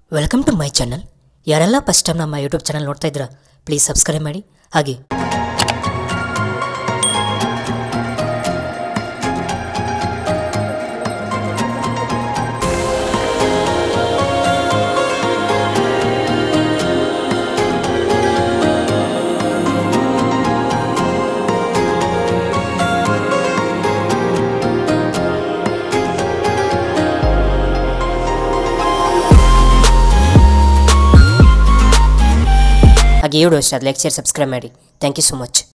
Welcome to my channel. ಯಾರೆಲ್ಲ first time ನಮ್ಮ YouTube channel ನೋಡ್ತಾ ಇದ್ದೀರಾ, ಪ್ಲೀಸ್ ಸಬ್ಸ್ಕ್ರೈಬ್ ಮಾಡಿ. ಹಾಗೆ ಈ ವಿಡಿಯೋ ಇಷ್ಟ ಲೈಕ್ ಶೇರ್ ಸಬ್ಸ್ಕ್ರೈಬ್ ಮಾಡಿ. Thank you so much.